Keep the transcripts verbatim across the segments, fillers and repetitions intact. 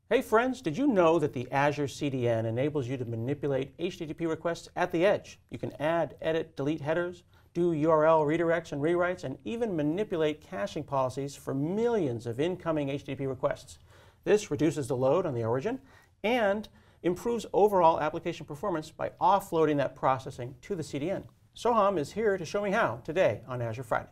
Hey friends, did you know that the Azure C D N enables you to manipulate H T T P requests at the edge? You can add, edit, delete headers, do U R L redirects and rewrites, and even manipulate caching policies for millions of incoming H T T P requests. This reduces the load on the origin and improves overall application performance by offloading that processing to the C D N. Sohamn is here to show me how today on Azure Friday.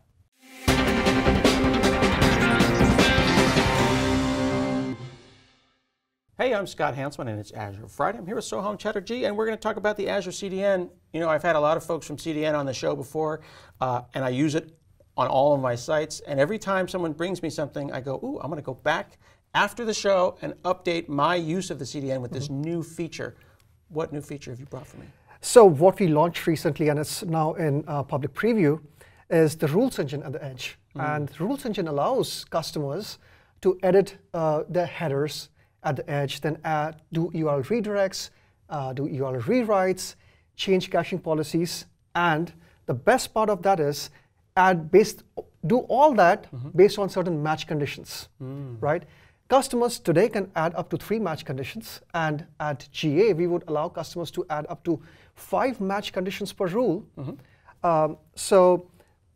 Hey, I'm Scott Hanselman, and it's Azure Friday. I'm here with Sohamn Chatterjee, and we're going to talk about the Azure C D N. You know, I've had a lot of folks from C D N on the show before, uh, and I use it on all of my sites. And every time someone brings me something, I go, ooh, I'm going to go back after the show and update my use of the C D N with mm-hmm. this new feature. What new feature have you brought for me? So what we launched recently, and it's now in uh, public preview, is the rules engine at the edge. Mm. And the rules engine allows customers to edit uh, their headers at the edge, then add, do U R L redirects, uh, do U R L rewrites, change caching policies, and the best part of that is add based, do all that mm-hmm. based on certain match conditions, mm. right? Customers today can add up to three match conditions, and at G A we would allow customers to add up to five match conditions per rule. Mm-hmm. um, so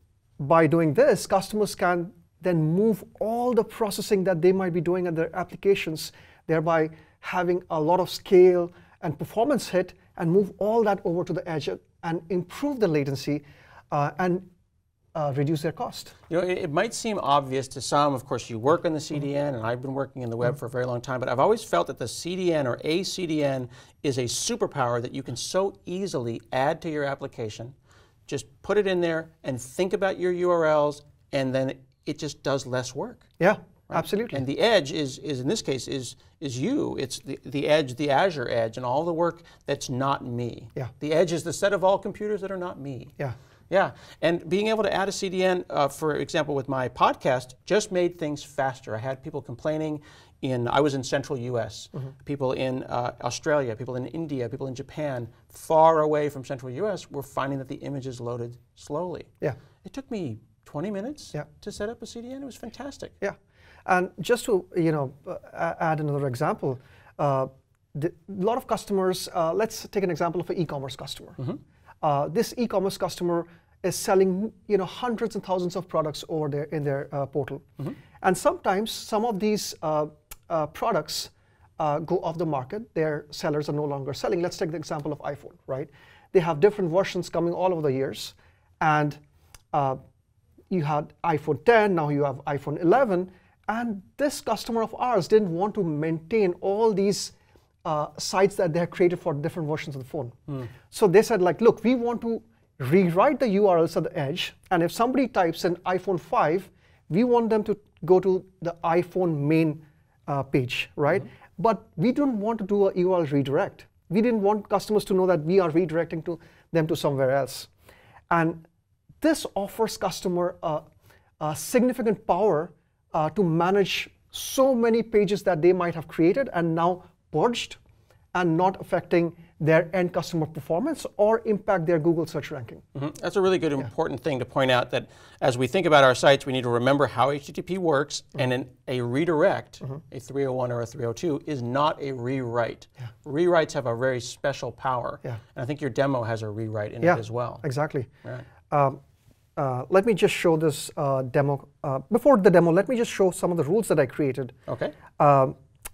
by doing this, customers can then move all the processing that they might be doing in their applications, thereby having a lot of scale and performance hit, and move all that over to the edge and improve the latency uh, and uh, reduce their cost. You know, it, it might seem obvious to some. Of course, you work on the C D N, mm-hmm. and I've been working in the web mm-hmm. for a very long time, but I've always felt that the C D N or a C D N is a superpower that you can so easily add to your application. Just put it in there and think about your U R Ls, and then it, it just does less work. Yeah. Right? Absolutely. And the edge is, is in this case, is, is you. It's the, the edge, the Azure edge, and all the work that's not me. Yeah. The edge is the set of all computers that are not me. Yeah. Yeah. And being able to add a C D N, uh, for example, with my podcast, just made things faster. I had people complaining in, I was in central U S, mm-hmm. people in uh, Australia, people in India, people in Japan, far away from central U S, were finding that the images loaded slowly. Yeah. It took me twenty minutes yeah. to set up a C D N. It was fantastic. Yeah. And just to you know, uh, add another example, uh, a lot of customers, uh, let's take an example of an e-commerce customer. Mm-hmm. uh, this e-commerce customer is selling you know, hundreds and thousands of products over there in their uh, portal. Mm-hmm. And sometimes some of these uh, uh, products uh, go off the market. Their sellers are no longer selling. Let's take the example of iPhone, right? They have different versions coming all over the years. And uh, you had iPhone ten, now you have iPhone eleven. And this customer of ours didn't want to maintain all these uh, sites that they had created for different versions of the phone. Mm. So they said, like, look, we want to rewrite the U R Ls at the edge. And if somebody types in iPhone five, we want them to go to the iPhone main uh, page, right? Mm-hmm. But we don't want to do a U R L redirect. We didn't want customers to know that we are redirecting to them to somewhere else. And this offers customer a, a significant power Uh, to manage so many pages that they might have created and now purged and not affecting their end customer performance or impact their Google search ranking. Mm-hmm. That's a really good, yeah. important thing to point out, that as we think about our sites, we need to remember how H T T P works, mm-hmm. and an, a redirect, mm-hmm. a three oh one or a three oh two, is not a rewrite. Yeah. Rewrites have a very special power. Yeah. And I think your demo has a rewrite in yeah, it as well. Exactly. Right. Um, Uh, let me just show this uh, demo. Uh, before the demo, let me just show some of the rules that I created. Okay. Um,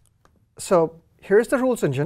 so here's the rules engine.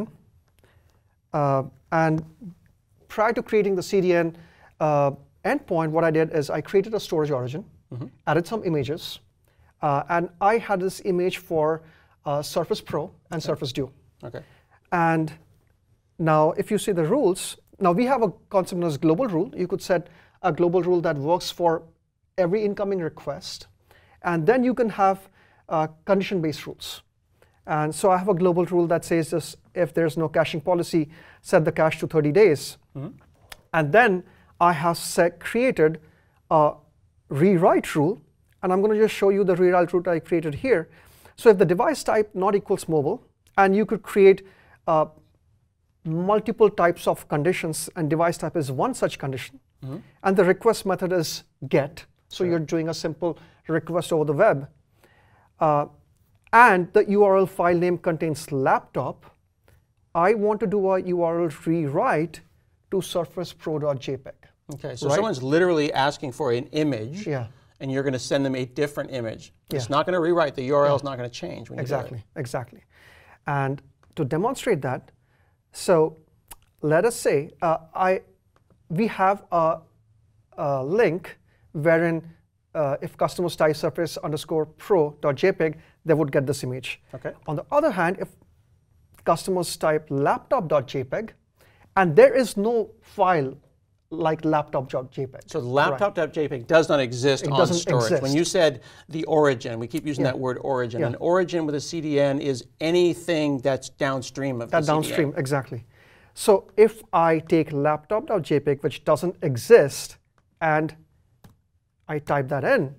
Uh, and prior to creating the C D N uh, endpoint, what I did is I created a storage origin, mm-hmm. added some images, uh, and I had this image for uh, Surface Pro and okay. Surface Duo. Okay. And now if you see the rules, now we have a concept known as global rule. You could set a global rule that works for every incoming request. And then you can have uh, condition-based rules. And so I have a global rule that says this: if there's no caching policy, set the cache to thirty days. Mm-hmm. And then I have set, created a rewrite rule. And I'm going to just show you the rewrite rule I created here. So if the device type not equals mobile, and you could create uh, multiple types of conditions, and device type is one such condition. Mm-hmm. And the request method is get. So sure. You're doing a simple request over the web. Uh, and the U R L file name contains laptop, I want to do a U R L rewrite to surface pro dot J P E G. Okay, so right? someone's literally asking for an image, Yeah. and you're going to send them a different image. Yeah. It's not going to rewrite. The U R L is not going to change when you Exactly, do it. exactly. And to demonstrate that, so let us say uh, I, we have a, a link wherein uh, if customers type surface underscore pro dot J P E G, they would get this image. Okay. On the other hand, if customers type laptop dot J P E G, and there is no file like laptop dot J P E G. So laptop dot J P E G does not exist It on doesn't storage. exist. When you said the origin, we keep using Yeah. that word origin. Yeah. An origin with a C D N is anything that's downstream of That the C D N. downstream, exactly. So if I take laptop dot J P E G, which doesn't exist, and I type that in,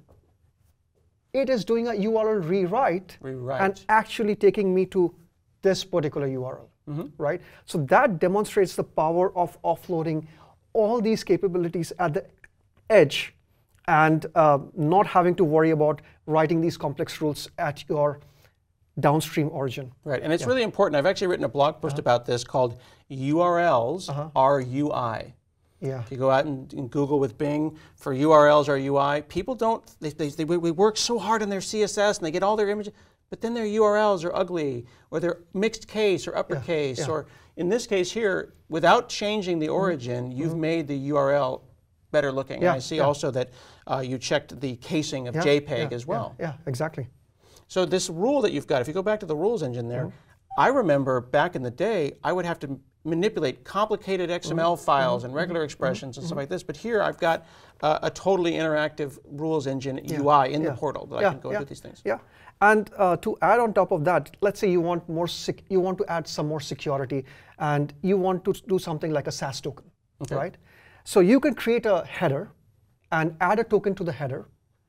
it is doing a U R L rewrite, Rewrite. and actually taking me to this particular U R L, Mm-hmm. right? So that demonstrates the power of offloading all these capabilities at the edge and uh, not having to worry about writing these complex rules at your downstream origin. Right, and it's Yeah. really important. I've actually written a blog post Uh-huh. about this called U R Ls Uh-huh. are U I. Yeah. If you go out and, and Google with Bing for U R Ls are U I, people don't, they, they, they, we work so hard on their C S S and they get all their images, but then their U R Ls are ugly, or they're mixed case or uppercase, yeah. or in this case here, without changing the origin, you've Mm-hmm. made the U R L better looking. Yeah, And I see yeah. also that uh, you checked the casing of Yeah, JPEG yeah, as well. Yeah, yeah, exactly. So this rule that you've got, if you go back to the rules engine there, I remember back in the day, I would have to manipulate complicated X M L files and regular expressions and stuff like this. But here I've got uh, a totally interactive rules engine Yeah, U I in yeah, the portal that yeah, I can go yeah, and do these things. Yeah, and uh, to add on top of that, let's say you want more, sec you want to add some more security, and you want to do something like a S A S token, Okay. right? So you can create a header and add a token to the header,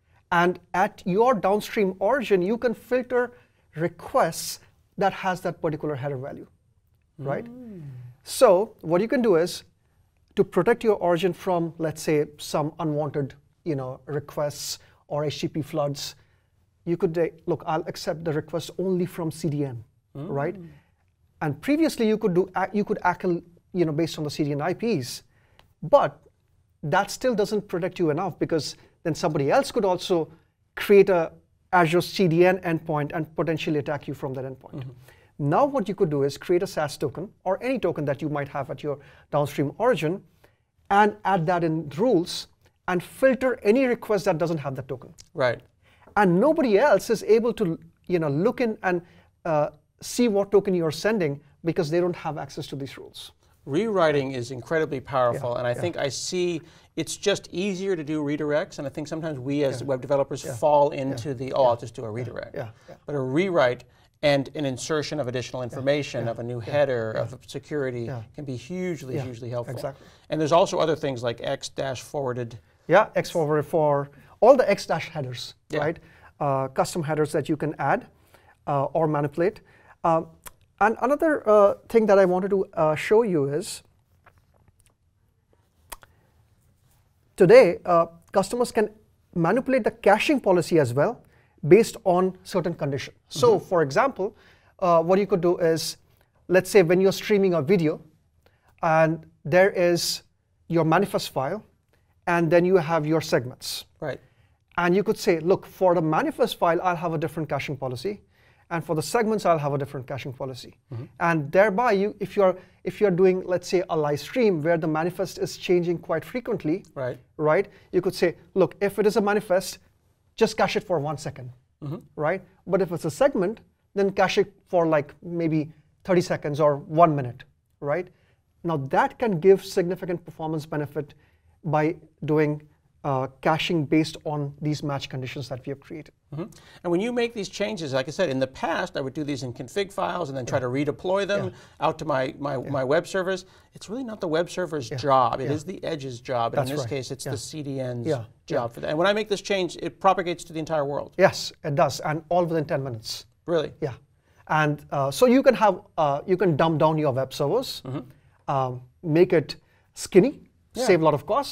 and at your downstream origin, you can filter requests that has that particular header value, right? Mm. So what you can do is, to protect your origin from, let's say, some unwanted, you know, requests or H T T P floods, you could say, look, I'll accept the request only from C D N, Mm. right? And previously, you could do, you could ACL, you know, based on the C D N I Ps, but that still doesn't protect you enough, because then somebody else could also create a Azure C D N endpoint and potentially attack you from that endpoint. Mm-hmm. Now what you could do is create a S A S token, or any token that you might have at your downstream origin, and add that in rules, and filter any request that doesn't have that token. Right. And nobody else is able to, you know, look in and uh, see what token you're sending, because they don't have access to these rules. Rewriting is incredibly powerful, Yeah, and I yeah. think I see it's just easier to do redirects, and I think sometimes we as Yeah. web developers Yeah. fall into Yeah. the, oh, I'll just do a redirect. Yeah, yeah. But a rewrite and an insertion of additional information, yeah, of a new yeah, header, yeah. of security, Yeah. can be hugely, Yeah, hugely helpful. exactly. And there's also other things like X dash forwarded. Yeah, X forward for all the X dash headers, Yeah. right? Uh, custom headers that you can add uh, or manipulate. Um, and another uh, thing that I wanted to uh, show you is, today, uh, customers can manipulate the caching policy as well based on certain condition. So, Mm-hmm. for example, uh, what you could do is, let's say when you're streaming a video, and there is your manifest file, and then you have your segments. Right. And you could say, look, for the manifest file, I'll have a different caching policy, and for the segments, I'll have a different caching policy. Mm-hmm. And thereby, you, if you're if you're doing, let's say, a live stream where the manifest is changing quite frequently, Right. right? You could say, look, if it is a manifest, just cache it for one second, Mm-hmm. right? But if it's a segment, then cache it for like maybe thirty seconds or one minute, right? Now that can give significant performance benefit by doing uh, caching based on these match conditions that we have created. Mm-hmm. And when you make these changes, like I said, in the past, I would do these in config files and then try to redeploy them Yeah. out to my, my, Yeah. my web servers. It's really not the web server's Yeah. job. It Yeah. is the edge's job. And That's in this right. case, it's Yeah. the C D N's Yeah. job for that. And when I make this change, it propagates to the entire world. Yes, it does, and all within ten minutes. Really? Yeah, and uh, so you can have uh, you can dumb down your web servers, Mm-hmm. um, make it skinny, Yeah. save a lot of cost,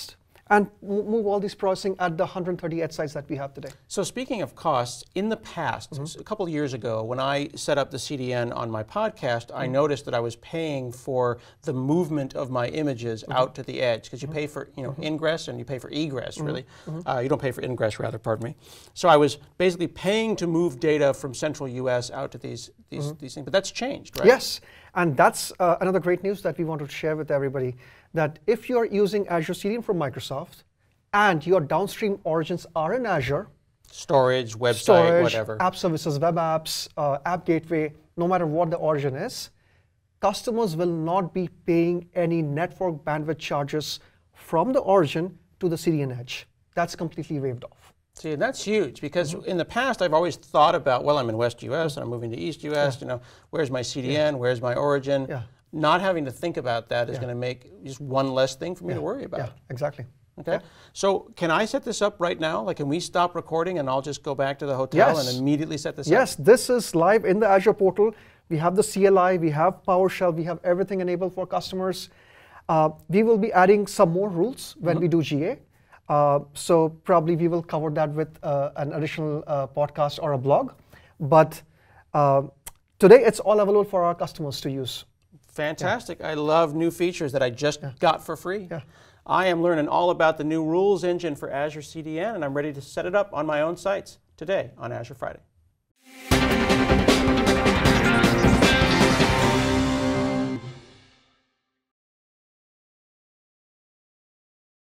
and move all these processing at the one hundred thirty edge sites that we have today. So speaking of costs, in the past, mm-hmm. a couple of years ago, when I set up the C D N on my podcast, mm-hmm. I noticed that I was paying for the movement of my images mm-hmm. out to the edge, because you mm-hmm. pay for you know mm-hmm. ingress and you pay for egress, really. Mm-hmm. Uh, you don't pay for ingress, rather, pardon me. So I was basically paying to move data from central U S out to these, these, mm-hmm. these things, but that's changed, right? Yes, and that's uh, another great news that we want to share with everybody, that if you're using Azure C D N from Microsoft and your downstream origins are in Azure, storage, website, storage, whatever, app services, web apps, uh, app gateway, no matter what the origin is, customers will not be paying any network bandwidth charges from the origin to the C D N edge. That's completely waived off. See, that's huge, because mm-hmm. in the past I've always thought about, well, I'm in West U S and I'm moving to East U S, yeah. you know, where's my C D N, yeah. where's my origin? Yeah. Not having to think about that is yeah. going to make just one less thing for me yeah. to worry about. Yeah, exactly. Okay, yeah. so can I set this up right now? Like, can we stop recording and I'll just go back to the hotel yes. and immediately set this yes, up? Yes, this is live in the Azure portal. We have the C L I, we have PowerShell, we have everything enabled for customers. Uh, we will be adding some more rules when mm-hmm. we do G A. Uh, so probably we will cover that with uh, an additional uh, podcast or a blog. But uh, today it's all available for our customers to use. Fantastic. Yeah. I love new features that I just yeah. got for free. Yeah. I am learning all about the new rules engine for Azure C D N, and I'm ready to set it up on my own sites today on Azure Friday.